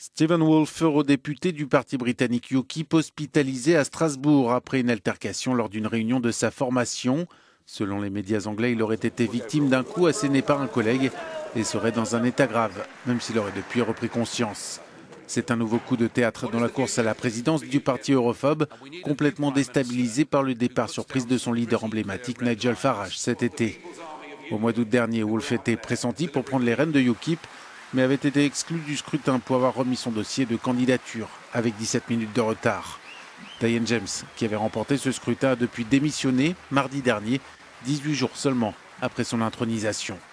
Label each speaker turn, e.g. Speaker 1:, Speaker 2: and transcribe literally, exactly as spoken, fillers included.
Speaker 1: Stephen Woolfe, eurodéputé du parti britannique UKIP, hospitalisé à Strasbourg après une altercation lors d'une réunion de sa formation. Selon les médias anglais, il aurait été victime d'un coup asséné par un collègue et serait dans un état grave, même s'il aurait depuis repris conscience. C'est un nouveau coup de théâtre dans la course à la présidence du parti europhobe, complètement déstabilisé par le départ surprise de son leader emblématique Nigel Farage cet été. Au mois d'août dernier, Woolfe était pressenti pour prendre les rênes de UKIP, mais avait été exclu du scrutin pour avoir remis son dossier de candidature avec dix-sept minutes de retard. Diane James, qui avait remporté ce scrutin, a depuis démissionné mardi dernier, dix-huit jours seulement après son intronisation.